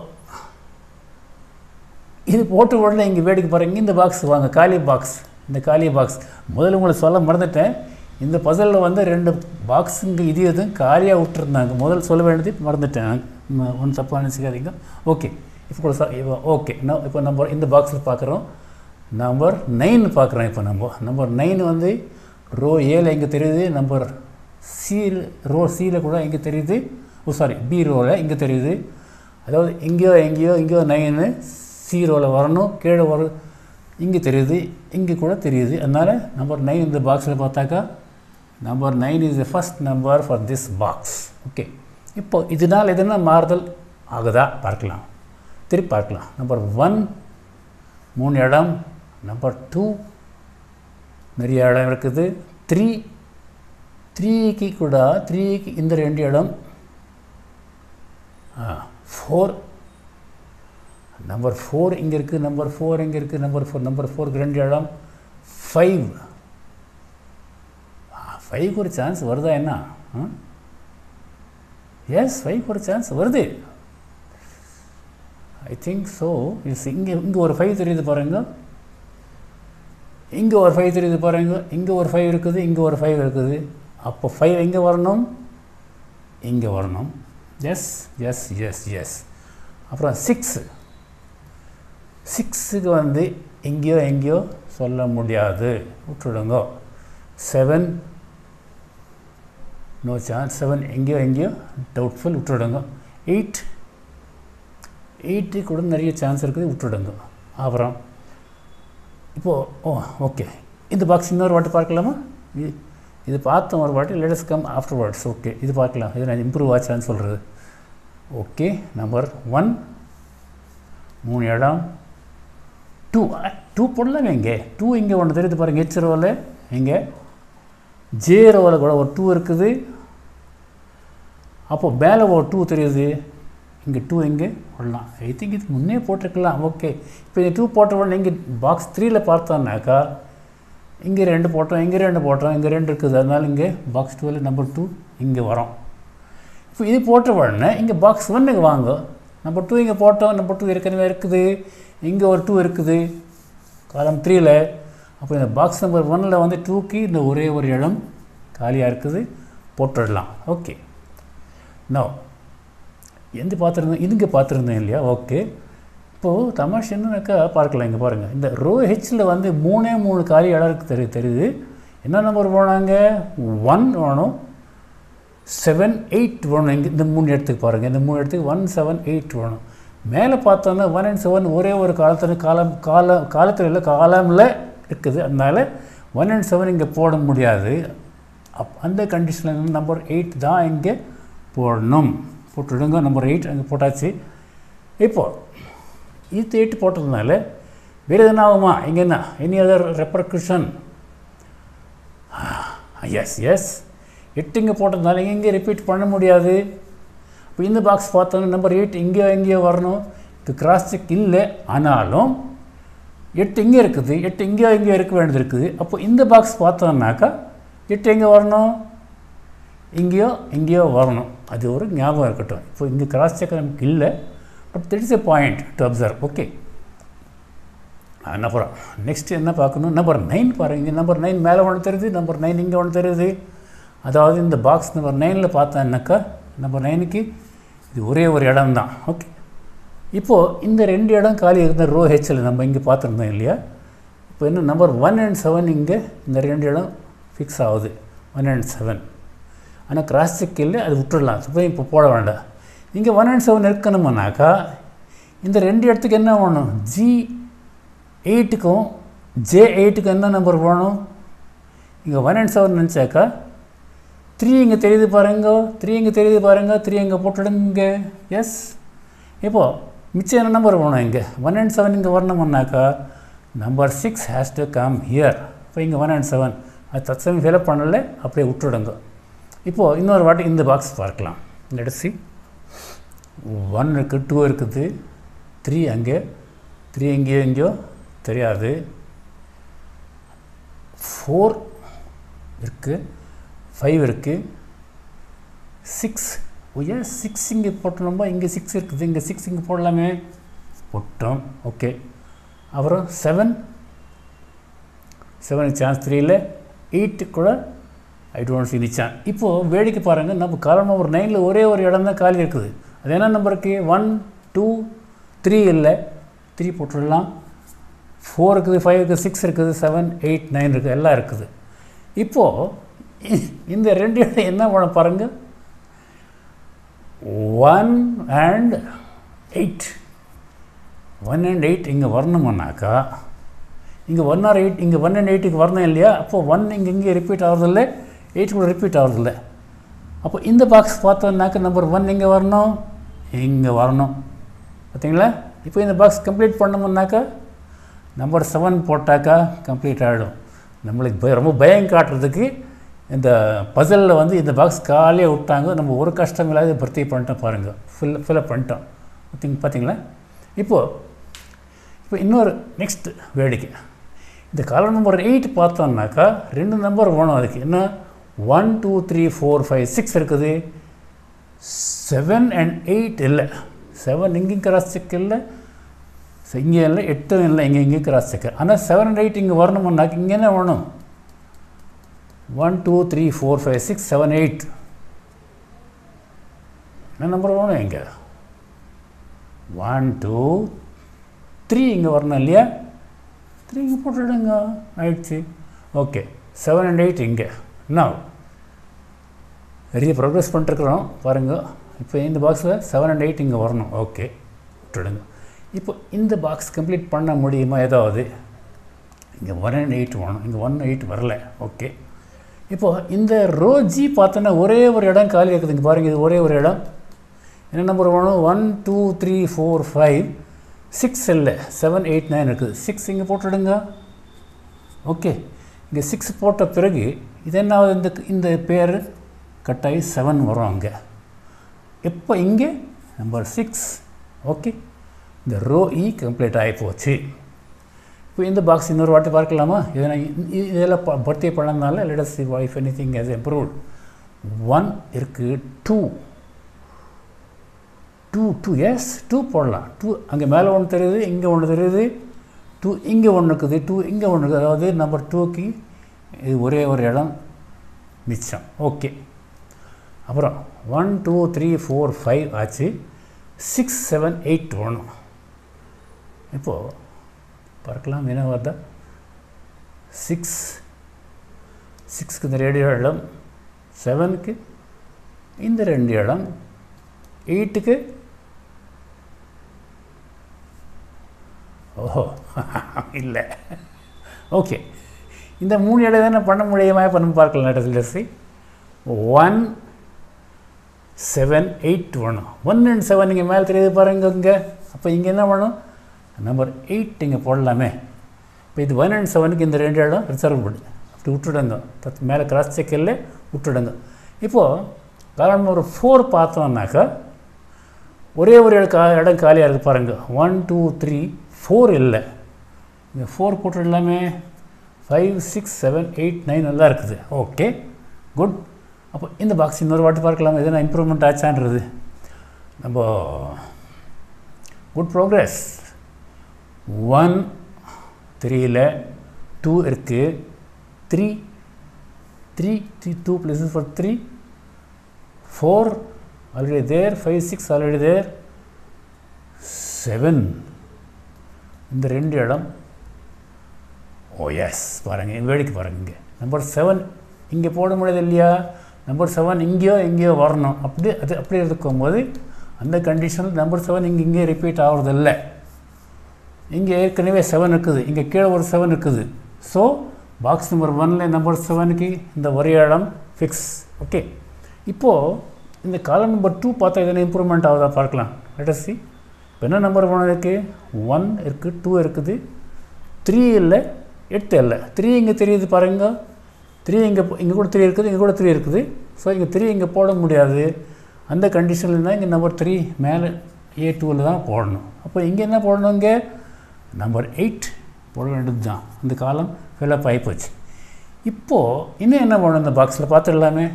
இது போட்ட உடனே இங்கே வேடிக்கை பாருங்க. இந்த பாக்ஸ் வாங்க, காலி பாக்ஸ். இந்த காலி பாக்ஸ் முதல்ல உங்களுக்கு சொல்ல மறந்துட்டேன். இந்த பசலில் வந்து ரெண்டு பாக்ஸுங்க இது எதுவும் காலியாக விட்டுருந்தாங்க. முதல் சொல்ல வேண்டியது மறந்துட்டேன், ஒன்றும் தப்பாக நினச்சிக்காதீங்க. ஓகே இப்போ கூட சார் இப்போ ஓகே நான் இப்போ நம்ம இந்த பாக்ஸில் பார்க்குறோம். நம்பர் நைன் பார்க்குறோம். இப்போ நம்ம நம்பர் நைன் வந்து ரோ ஏல எங்கே தெரியுது, நம்பர் சியில் ரோ சியில் கூட எங்கே தெரியுது, ஓ சாரி பி ரோவில் இங்கே தெரியுது. அதாவது எங்கேயோ எங்கேயோ எங்கேயோ நைனு சி ரோவில் வரணும், கீழே வரும், இங்கே தெரியுது, இங்கே கூட தெரியுது. அதனால் நம்பர் நைன் இந்த பாக்ஸில் பார்த்தாக்கா number nine is the first number for this box. Okay இப்போ இதனால் எதுனா மாறுதல் ஆகுதா பார்க்கலாம், திருப்பி பார்க்கலாம். நம்பர் ஒன் மூணு இடம், நம்பர் டூ நிறைய இடம் இருக்குது. த்ரீ த்ரீக்கு கூட த்ரீக்கு இந்த ரெண்டு இடம். ஃபோர் நம்பர் ஃபோர் இங்கே இருக்குது, நம்பர் ஃபோர் இங்கே இருக்குது, நம்பர் ஃபோர் நம்பர் ஃபோருக்கு ரெண்டு இடம். ஃபைவ் ஃபைவ்க்கு ஒரு சான்ஸ் வருதா என்ன? எஸ் ஃபைவ்க்கு ஒரு சான்ஸ் வருது, ஐ திங்க் ஸோ. இஸ் இங்கே இங்கே ஒரு ஃபைவ் தெரியுது பாருங்க, இங்கே ஒரு ஃபைவ் தெரியுது பாருங்க, இங்கே ஒரு ஃபைவ் இருக்குது, இங்கே ஒரு ஃபைவ் இருக்குது. அப்போ ஃபைவ் எங்கே வரணும், இங்கே வரணும். எஸ் எஸ் எஸ் எஸ் அப்புறம் சிக்ஸு சிக்ஸுக்கு வந்து எங்கேயோ எங்கேயோ சொல்ல முடியாது, விட்டுடுங்க. செவன் நோ சான்ஸ், செவன் எங்கேயோ எங்கேயோ டவுட்ஃபுல், விட்டுடுங்க. எயிட் எயிட்டு கூட நிறைய சான்ஸ் இருக்குது, விட்டுடுங்க. அப்புறம் இப்போது ஓ ஓகே இந்த பாக்ஸ் இன்னொரு வாட்டி பார்க்கலாமா? இது இது பார்த்தோம் ஒரு வாட்டி. லெட் அஸ் கம் ஆஃப்டர் வேர்ட்ஸ். ஓகே இது பார்க்கலாம், இது நான் இம்ப்ரூவ் ஆச்சான்னு சொல்கிறது. ஓகே நம்பர் ஒன் மூணு இடம். டூ டூ போடலாங்க. இங்கே டூ இங்கே ஒன்று தெரியுது பாருங்கள், ஹெச் ரோவில். இங்கே ஜே ரோவில் கூட ஒரு டூ இருக்குது. அப்போது மேலே ஒரு டூ தெரியுது, இங்கே டூ இங்கே போடலாம். ஐ திங்க் இது முன்னே போட்டிருக்கலாம். ஓகே இப்போ இந்த டூ போட்ட உடனே இங்கே பாக்ஸ் த்ரீயில் பார்த்தோன்னாக்கா இங்கே ரெண்டு போட்டோம், இங்கே ரெண்டு போட்டோம், இங்கே ரெண்டு இருக்குது. அதனால் இங்கே பாக்ஸ் டூவில் நம்பர் டூ இங்கே வரும். இப்போ இது போட்ட உடனே இங்கே பாக்ஸ் ஒன்னுக்கு வாங்க. நம்பர் டூ இங்கே போட்டோம், நம்பர் டூ ஏற்கனவே இருக்குது, இங்கே ஒரு டூ இருக்குது காலம் த்ரீயில். அப்போ இந்த பாக்ஸ் நம்பர் ஒன்னில் வந்து டூக்கு இந்த ஒரே ஒரு இடம் காலியாக இருக்குது, போட்டுடலாம். ஓகே நோ எந்த பார்த்துருந்தேன், இதுங்க பார்த்துருந்தேன் இல்லையா? ஓகே இப்போது தமாஷ் என்னன்னாக்கா பார்க்கலாம். இங்கே பாருங்கள், இந்த ரோ ஹெச்சில் வந்து மூணே மூணு காலி இடம் இருக்குது தெரி தெரியுது. என்ன நம்பர் போனாங்க? ஒன் வேணும், செவன் எயிட் வேணும். இங்கே இந்த மூணு இடத்துக்கு பாருங்கள், இந்த மூணு இடத்துக்கு ஒன் செவன் எயிட் வேணும். மேலே பார்த்தோன்னா ஒன் அண்ட் செவன் ஒரே ஒரு காலத்தில் காலம் கால காலத்தில் இல்லை காலமில் இருக்குது. அதனால் ஒன் அண்ட் செவன் இங்கே போட முடியாது. அப் அந்த கண்டிஷனில் நம்பர் எயிட் தான் இங்கே போடணும். போட்டுவிடுங்க. நம்பர் எயிட் அங்கே போட்டாச்சு. இப்போது இது எயிட் போட்டதுனால வேறு எதுனா ஆகுமா? இங்கே என்ன any other repercussion? Yes yes எட்டு இங்கே போட்டதுனால இங்கே ரிப்பீட் பண்ண முடியாது. இப்போ இந்த பாக்ஸ் பார்த்தோன்னா நம்பர் எயிட் இங்கேயோ எங்கேயோ வரணும். இது கிராஸ் செக் இல்லை, ஆனாலும் எட்டு இங்கே இருக்குது, எட்டு இங்கேயோ எங்கேயோ இருக்க வேண்டியது இருக்குது. அப்போ இந்த பாக்ஸ் பார்த்தோன்னாக்கா எட்டு எங்கே வரணும்? இங்கேயோ எங்கேயோ வரணும். அது ஒரு ஞாபகம் இருக்கட்டும். இப்போ இங்கே கிராஸ் செக் நமக்கு இல்லை, but that is a point to observe. Okay, அப்புறம் நெக்ஸ்ட் என்ன பார்க்கணும்? நம்பர் நைன் பாருங்க. நம்பர் நைன் மேலே ஒன்று தெரியுது, நம்பர் நைன் இங்கே ஒன்று தெரியுது. அதாவது இந்த பாக்ஸ் நம்பர் நைனில் பார்த்தோன்னாக்கா நம்பர் நைனுக்கு இது ஒரே ஒரு இடம் தான். ஓகே, இப்போது இந்த ரெண்டு இடம் காலி இருந்த ரோ ஹெச்சில் நம்ம இங்கே பார்த்துருந்தோம் இல்லையா? இப்போ என்ன நம்பர் ஒன் அண்ட் செவன் இங்கே இந்த ரெண்டு இடம் ஃபிக்ஸ் ஆகுது, ஒன் அண்ட் செவன். ஆனால் கிராஸ் செக் இல்லை, அது விட்டுடலாம். இப்போ இப்போ போட வேண்டாம். இங்கே ஒன் அண்ட் செவன் இருக்கணுமானாக்கா இந்த ரெண்டு இடத்துக்கு என்ன வேணும்? ஜி எயிட்டுக்கும் ஜே எயிட்டுக்கும் என்ன நம்பர் வேணும்? இங்கே ஒன் அண்ட் செவன் நினச்சாக்கா த்ரீ இங்கே தெரியுது பாருங்க, த்ரீ இங்கே தெரியுது பாருங்கள், த்ரீ இங்கே போட்டுடுங்க. எஸ், இப்போது மிச்சம் என்ன நம்பர் வேணும்? இங்கே ஒன் அண்ட் செவன் இங்கே வரணும்னாக்கா number six has to come here. இப்போ இங்கே ஒன் அண்ட் செவன் அது தற்சமயம் ஃபில்அப் பண்ணலை, அப்படியே விட்டுடுங்க. இப்போது இன்னொரு வாட்டி இந்த பாக்ஸ் பார்க்கலாம். Let's see. ஒன் இருக்குது, டூ இருக்குது, த்ரீ அங்கே, த்ரீ எங்கேயோ எங்கேயோ தெரியாது, ஃபோர் இருக்குது, ஃபைவ் இருக்குது, சிக்ஸ். ஓய்யா சிக்ஸ் இங்கே போட்டோம்னா இங்கே சிக்ஸ் இருக்குது, இங்கே சிக்ஸ் இங்கே போடலாமே, போட்டோம். ஓகே, அப்புறம் செவன் செவனுக்கு சான்ஸ் த்ரீயில், எயிட்டு கூட I don't see the chance. இப்போது வேடிக்கை பாருங்கள், நம்ம காலம் நம்பர் நைனில் ஒரே ஒரு இடம் தான் காலி இருக்குது. அது என்ன நம்பருக்கு? ஒன் டூ த்ரீ இல்லை, த்ரீ போட்டுடலாம். ஃபோர் இருக்குது, ஃபைவ் இருக்குது, சிக்ஸ் இருக்குது, செவன் எயிட் நைன் இருக்குது, எல்லாம் இருக்குது. இப்போது இந்த ரெண்டு இடம் என்ன பண்ண பாருங்கள், one and eight one and eight இங்கே வரணுமானாக்கா இங்கே ஒன் ஆர் எயிட் இங்கே ஒன் அண்ட் எயிட்டுக்கு வரணும் இல்லையா? அப்போது ஒன் இங்கே இங்கே ரிப்பீட் ஆகிறதில்ல, எயிட் கூட ரிப்பீட் ஆகிறதில்ல. அப்போ இந்த பாக்ஸ் பார்த்தோன்னாக்கா நம்பர் ஒன் இங்கே வரணும், இங்கே வரணும். பார்த்தீங்களா? இப்போ இந்த பாக்ஸ் கம்ப்ளீட் பண்ணோம்னாக்கா நம்பர் செவன் போட்டாக்கா கம்ப்ளீட் ஆகிடும். நம்மளுக்கு பய ரொம்ப பயம் காட்டுறதுக்கு இந்த பசலில் வந்து இந்த பாக்ஸ் காலியாக விட்டாங்க. நம்ம ஒரு கஷ்டம் இல்லாத பர்த்தி பண்ணிட்டோம் பாருங்கள், ஃபில் ஃபில்அப் பண்ணிட்டோம். பார்த்திங்க பார்த்தீங்களா? இப்போது இப்போ இன்னொரு நெக்ஸ்ட் வேடிக்கை, இந்த காலம் நம்பர் எயிட் பார்த்தோம்னாக்கா ரெண்டு நம்பர் வேணும். அதுக்கு என்ன? One two three four five six இருக்குது, செவன் அண்ட் எயிட் இல்லை. செவன் இங்கேயும் கிராஸ் செக் இல்லை, இங்கே இல்லை, எட்டும் இல்லை, இங்கே இங்கேயும் கிராஸ் செக். ஆனால் செவன் அண்ட் எயிட் இங்கே வரணும்னாக்க இங்கே என்ன வேணும்? One two three four five six seven eight என்ன நம்பர் வேணும்? இங்கே ஒன் டூ த்ரீ இங்கே வரணும் இல்லையா? த்ரீ இங்கே போட்டுடுங்க, ஆயிடுச்சு. ஓகே, செவன் அண்ட் எயிட் இங்கே. நான் நிறைய ப்ரோக்ரஸ் பண்ணிட்டுருக்குறோம் பாருங்கள். இப்போ இந்த பாக்ஸில் செவன் அண்ட் எயிட் இங்கே வரணும். ஓகே, விட்டுடுங்க. இப்போ இந்த பாக்ஸ் கம்ப்ளீட் பண்ண முடியுமா? ஏதாவது இங்கே ஒன் அண்ட் எயிட் வேணும், இங்கே ஒன் எயிட் வரல. ஓகே, இப்போது இந்த ரோ ஜி பார்த்தோன்னா ஒரே ஒரு இடம் காலி இருக்குது. இங்கே பாருங்கள், இது ஒரே ஒரு இடம். என்ன நம்பர் வேணும்? One two three four five six இல்லை, செவன் எயிட் நைன் இருக்குது. சிக்ஸ் இங்கே போட்டுடுங்க. ஓகே, இங்கே சிக்ஸ் போட்ட பிறகு இது என்ன ஆகுது? இந்த இந்த பேர் கட்டாயி செவன் வரும் அங்கே. இப்போ இங்கே நம்பர் சிக்ஸ். ஓகே, இந்த ரோ இ கம்ப்ளீட் ஆகி போச்சு. இப்போ இந்த பாக்ஸ் இன்னொரு வாட்டி பார்க்கலாமா? இதெல்லாம் இதெல்லாம் பர்த்தி பண்ணதுனால let us see if anything has improved. One இருக்குது, two two two yes two போடலாம். டூ அங்கே மேலே ஒன்று தெரியுது, இங்கே ஒன்று தெரியுது, டூ இங்கே ஒன்று இருக்குது, டூ இங்கே ஒன்று இருக்குது. அதாவது நம்பர் டூக்கு இது ஒரே ஒரு இடம் மிச்சம். ஓகே, அப்புறம் one two three four five ஆச்சு, சிக்ஸ் செவன் எயிட் வேணும். இப்போது பார்க்கலாம் என்ன வருதா? சிக்ஸ் சிக்ஸ்க்கு இந்த ரேடியோ இடம், செவனுக்கு இந்த ரெண்டு இடம் எயிட்டுக்கு ஓஹோ இல்லை ஓகே இந்த மூணு இடம் தானே பண்ண முடியுமா இப்போ நம்ம பார்க்கலாம் லெட்டஸ் ஒன் செவன் எயிட் வேணும் ஒன் அண்ட் செவன் இங்கே மேலே தெரியுது பாருங்க இங்கே அப்போ இங்கே என்ன வேணும் நம்பர் எயிட் இங்கே போடலாமே இப்போ இது ஒன் அண்ட் செவனுக்கு இந்த ரெண்டு இடம் ரிசர்வ் பண்ணி அப்படி விட்டுடுங்க தத்து மேலே கிராஸ் செக்கில் விட்டுடுங்க இப்போது காலம் ஒரு ஃபோர் பார்த்தோம்னாக்கா ஒரே ஒரு இடம் கா இடம் காலியாக இருக்குது பாருங்கள் ஒன் டூ த்ரீ ஃபோர் இல்லை இங்கே ஃபோர் போட்டுடலாமே five six seven eight nine நல்லா இருக்குது ஓகே குட் அப்போ இந்த பாக்ஸ் இன்னொரு வாட்டி பார்க்கலாம் எதனா இம்ப்ரூவ்மெண்ட் ஆச்சான்றது நம்ம குட் ப்ரோக்ரஸ் ஒன் த்ரீயில் டூ இருக்குது three three three two places for three four already there five six already there seven இந்த ரெண்டு இடம் ஓ எஸ் பாருங்கள் வேடிக்கை பாருங்கள் இங்கே நம்பர் செவன் இங்கே போட முடியாது இல்லையா நம்பர் செவன் இங்கேயோ எங்கேயோ வரணும் அப்படி அது அப்படி இருக்கும்போது அந்த கண்டிஷனில் நம்பர் செவன் இங்கே இங்கே ரிப்பீட் ஆகிறதில்ல இங்கே ஏற்கனவே செவன் இருக்குது இங்கே கீழே ஒரு செவன் இருக்குது ஸோ பாக்ஸ் நம்பர் ஒன்னில் நம்பர் செவனுக்கு இந்த ஒரே இடம் ஃபிக்ஸ் ஓகே இப்போது இந்த காலம் நம்பர் டூ பார்த்தா எதனா இம்ப்ரூவ்மெண்ட் ஆகுதா பார்க்கலாம் லெட் சி இப்போ என்ன நம்பர் ஒன் இருக்குது ஒன் இருக்குது டூ இருக்குது த்ரீ இல்லை எட்டு இல்லை த்ரீ இங்கே தெரியுது பாருங்க த்ரீ இங்கே இங்கே கூட த்ரீ இருக்குது இங்கே கூட த்ரீ இருக்குது ஸோ இங்கே த்ரீ இங்கே போட முடியாது அந்த கண்டிஷனில் தான் இங்கே நம்பர் த்ரீ மேலே ஏ டூவில் தான் போடணும் அப்போ இங்கே என்ன போடணும் இங்கே நம்பர் எயிட் போட வேண்டியது தான் அந்த காலம் ஃபில்லப் ஆகி போச்சு இப்போது இன்னும் என்ன போடணும் இந்த பாக்ஸில் பார்த்துடலாமே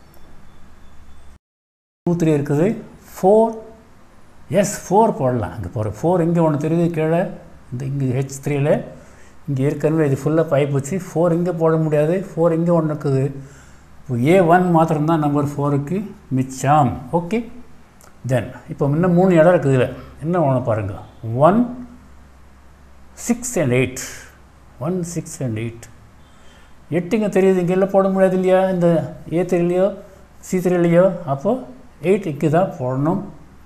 டூ த்ரீ இருக்குது ஃபோர் எஸ் ஃபோர் போடலாம் அங்கே போகிற ஃபோர் இங்கே ஒன்று தெரியுது கீழே இந்த இங்கே ஹெச் த்ரீயில் இங்கே ஏற்கனவே இது ஃபுல்லாக ஆகி போச்சு ஃபோர் இங்கே போட முடியாது ஃபோர் இங்கே ஒன்று இருக்குது இப்போ ஏ ஒன் மாத்திரம்தான் நம்பர் ஃபோருக்கு மிச்சம் ஓகே தென் இப்போ இன்னும் மூணு இடம் இருக்குது இதில் என்ன ஒன்று பாருங்கள் one six and eight one six and eight எட்டு இங்கே தெரியுது இங்கே எல்லாம் போட முடியாது இல்லையா இந்த ஏ த்ரீலையோ சி த்ரீலையோ அப்போது எயிட் இங்கே தான் போடணும்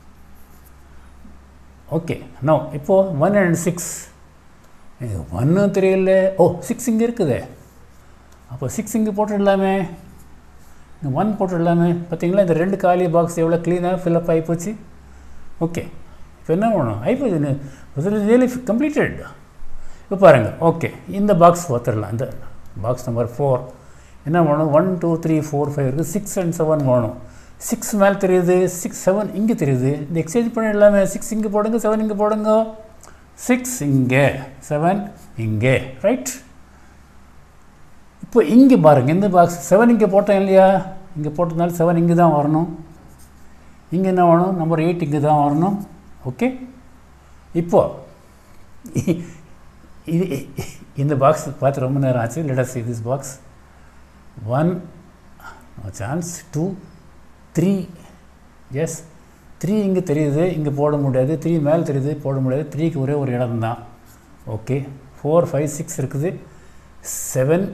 ஓகே நோ இப்போது ஒன் அண்ட் சிக்ஸ் ஒன்றும் தெரியல ஓ சிக்ஸ் இங்கே இருக்குதே அப்போ சிக்ஸ் இங்கே போட்டுடலாமே இங்கே ஒன் போட்டுடலாமே பார்த்தீங்களா இந்த ரெண்டு காலி பாக்ஸ் எவ்வளோ க்ளீனாக ஃபில்அப் ஆகி போச்சு ஓகே இப்போ என்ன பண்ணணும் ஆகிப்போச்சு ரியலி கம்ப்ளீட்டட் இப்போ பாருங்கள் ஓகே இந்த பாக்ஸ் பார்த்துடலாம் இந்த பாக்ஸ் நம்பர் ஃபோர் என்ன வேணும் one two three four five இருக்குது சிக்ஸ் அண்ட் செவன் வேணும் சிக்ஸ் மேலே தெரியுது சிக்ஸ் செவன் இங்கே தெரியுது இந்த எக்ஸ்சேஞ்ச் பண்ணிடலாமே சிக்ஸ் இங்கே போடுங்க செவன் இங்கே போடுங்க சிக்ஸ் இங்கே செவன் இங்கே ரைட் இப்போ இங்கே பாருங்கள் இந்த பாக்ஸ் செவன் இங்கே போட்டேன் இல்லையா இங்கே போட்டதுனால செவன் இங்கே தான் வரணும் இங்கே என்ன வரணும் நம்பர் எயிட் இங்கே தான் வரணும் ஓகே இப்போது இது இந்த பாக்ஸ் பார்த்து ரொம்ப நேரம் ஆச்சு let us see this box one no chance two three yes three இங்கே தெரியுது இங்கே போட முடியாது த்ரீ மேலே தெரியுது போட முடியாது த்ரீக்கு ஒரே ஒரு இடம் தான் ஓகே ஃபோர் ஃபைவ் சிக்ஸ் இருக்குது seven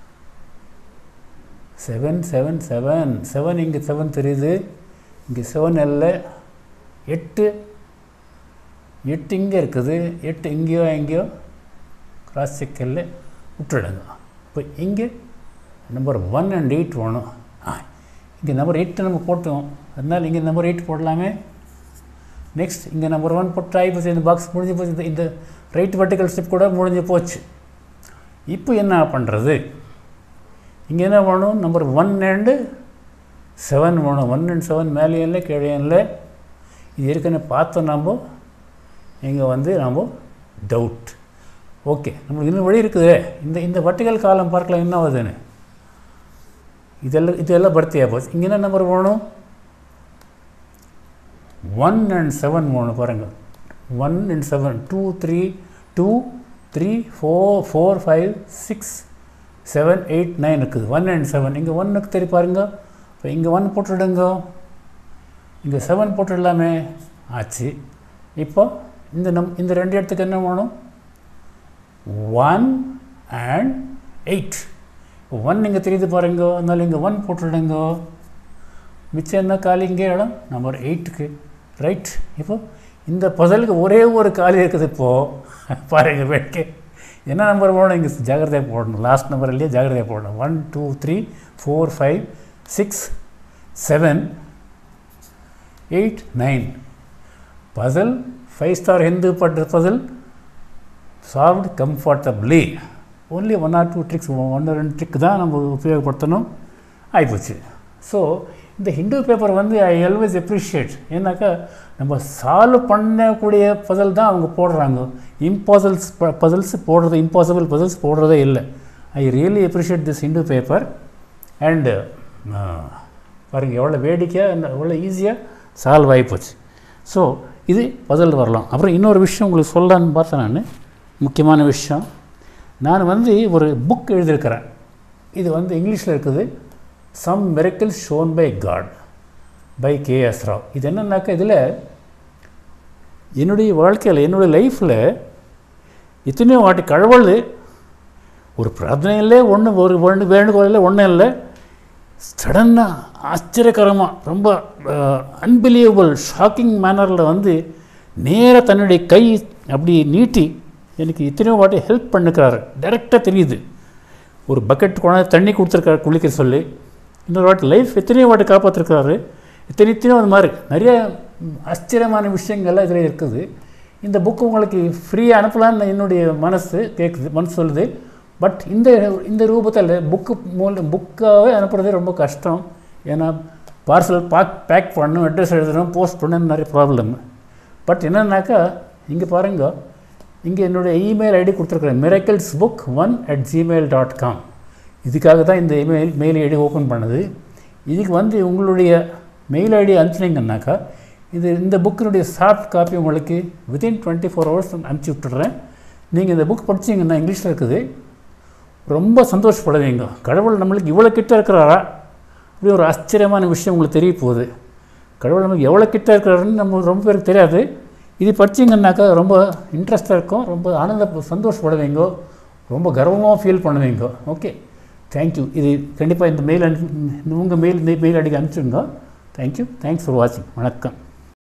seven seven seven seven இங்கே செவன் தெரியுது இங்கே செவன் இல்லை எட்டு எட்டு இங்கே இருக்குது எட்டு இங்கேயோ எங்கேயோ கிராஸ் செக்கில் விட்டுடுங்க இப்போ இங்கே நம்பர் ஒன் அண்ட் எயிட் வேணும் ஆ இங்கே நம்பர் எயிட்டு நம்ம போட்டோம் அதனால் இங்கே நம்பர் எயிட் போடலாமே நெக்ஸ்ட் இங்கே நம்பர் ஒன் போட்டு ஆகி போச்சு இந்த பாக்ஸ் முடிஞ்சு போச்சு இந்த ரைட் வெர்டிக்கல் ஸ்டெப் கூட முடிஞ்சு போச்சு இப்போ என்ன பண்ணுறது இங்கே என்ன வேணும் நம்பர் ஒன் அண்டு செவன் வேணும் ஒன் அண்ட் செவன் மேலேயும் இல்லை கீழே இல்லை இது ஏற்கனவே பார்த்தோம் நம்ம இங்கே வந்து நம்ம டவுட் ஓகே நம்மளுக்கு இன்னும் வழி இருக்குது இந்த இந்த வெர்டிக்கல் காலம் பார்க்கலாம் என்ன ஆகுதுன்னு இதெல்லாம் இதெல்லாம் பர்த்தியாக போச்சு இங்கே என்ன நம்பர் வேணும் ஒன் அண்ட் செவன் வேணும் பாருங்கள் one and seven two three two three four four five six seven eight nine இருக்குது ஒன் அண்ட் செவன் இங்கே ஒன்னுக்கு தெரிய பாருங்க இப்போ இங்கே ஒன் போட்டுடுங்க இங்கே செவன் போட்டுடலாமே ஆச்சு இப்போ இந்த நம் இந்த ரெண்டு இடத்துக்கு என்ன வேணும் ஒன் அண்ட் எயிட் ஒன் இங்கே தெரியுது பாருங்க அதனால இங்கே ஒன் போட்டுடுங்க மிச்சம் என்ன காலி இங்கே இடம் நம்பர் எயிட்டுக்கு ரைட். இப்போது இந்த பசலுக்கு ஒரே ஒரு காலி இருக்குது. இப்போது பாருங்கள் வேடிக்கை என்ன நம்பர் போடணும், இங்கே ஜாகிரதையாக போடணும். லாஸ்ட் நம்பர் இல்லையா ஜாகிரதையாக போடணும். One two three four five six seven eight nine puzzle five star Hindu but puzzle solved comfortably. Only one or two tricks, ஒன்று ரெண்டு ட்ரிக் தான் நம்ம உபயோகப்படுத்தணும் ஆகிப்போச்சு. ஸோ இந்த ஹிந்து பேப்பர் வந்து ஐ ஆல்வேஸ் அப்ரிஷியேட். ஏன்னாக்கா நம்ம சால்வ் பண்ணக்கூடிய பசல் தான் அவங்க போடுறாங்க. இம்பாசிபிள்ஸ் பசல்ஸ் போடுறது இம்பாசிபிள் பசல்ஸ் போடுறதே இல்லை. I really appreciate this Hindu paper. And பாருங்கள் எவ்வளோ வேடிக்கையாக எவ்வளோ ஈஸியாக சால்வ் ஆகிப்போச்சு. ஸோ இது பசல் வரலாம். அப்புறம் இன்னொரு விஷயம் உங்களுக்கு சொல்லலான்னு பார்த்தேன். நான் முக்கியமான விஷயம், நான் வந்து ஒரு புக் எழுதியிருக்கிறேன். இது வந்து இங்கிலீஷில் இருக்குது, some miracles shown by God by K S Rao. இது என்னன்னாக்கா இதில் என்னுடைய வாழ்க்கையில் என்னுடைய லைஃப்பில் இத்தனையோ வாட்டி கடவுள் ஒரு பிரார்த்தனையிலே ஒன்று ஒரு வேண்டு வேண்டுகோளில் ஒன்றும் இல்லை, சடனாக ஆச்சரியகரமாக ரொம்ப அன்பிலீவபிள் ஷாக்கிங் மேனரில் வந்து நேராக தன்னுடைய கை அப்படி நீட்டி எனக்கு இத்தனையோ வாட்டி ஹெல்ப் பண்ணிக்கிறாரு. டைரெக்டாக தெரியுது. ஒரு பக்கெட் கொண்டாந்து தண்ணி கொடுத்துருக்காரு குளிக்க சொல்லி. இன்னொரு வாட்டி லைஃப் எத்தனையோ வாட்டி காப்பாற்றிருக்கிறாரு. இத்தனை இத்தனையோ அது மாதிரி நிறைய ஆச்சரியமான விஷயங்கள்லாம் இதில் இருக்குது. இந்த புக்கு உங்களுக்கு ஃப்ரீயாக அனுப்பலான்னு என்னுடைய மனசு கேட்குது, மனசு சொல்லுது. பட் இந்த இந்த ரூபத்தில் புக்கு மூலம் புக்காகவே அனுப்புறதே ரொம்ப கஷ்டம். ஏன்னா பார்சல் பாக் பேக் பண்ணணும், அட்ரஸ் எழுதணும், போஸ்ட் பண்ணணும், நிறைய ப்ராப்ளம். பட் என்னன்னாக்கா இங்கே பாருங்க, இங்கே என்னுடைய இமெயில் ஐடி கொடுத்துருக்குறேன், miracles book one at Gmail dot com. இதுக்காக தான் இந்த இமெயில் மெயில் ஐடி ஓப்பன் பண்ணுது. இதுக்கு வந்து உங்களுடைய மெயில் ஐடி அனுப்பிச்சினீங்கன்னாக்கா இது இந்த புக்கினுடைய சாஃப்ட் காப்பி உங்களுக்கு வித்தின் டுவெண்ட்டி ஃபோர் ஹவர்ஸ் அனுப்பிச்சி விட்டுறேன். நீங்கள் இந்த புக் படிச்சிங்கன்னா இங்கிலீஷில் இருக்குது, ரொம்ப சந்தோஷப்படுவீங்க. கடவுள் நம்மளுக்கு இவ்வளோ கிட்ட இருக்கிறாரா அப்படி ஒரு ஆச்சரியமான விஷயம் உங்களுக்கு தெரிய போகுது. கடவுள் நம்மளுக்கு எவ்வளோ கிட்ட இருக்கிறாருன்னு நம்மளுக்கு ரொம்ப பேருக்கு தெரியாது. இது படிச்சிங்கன்னாக்கா ரொம்ப இன்ட்ரெஸ்டாக இருக்கும், ரொம்ப ஆனந்த சந்தோஷப்படுவீங்க, ரொம்ப கர்வமாக ஃபீல் பண்ணுவீங்க. Okay, thank you. இது கண்டிப்பாக இந்த மெயில் அனுப்பி உங்கள் மெயில் இந்த மெயில் ஐடிக்கு அனுப்பிச்சுடுங்க. தேங்க்யூ. தேங்க்ஸ் ஃபார் வாட்சிங். வணக்கம்.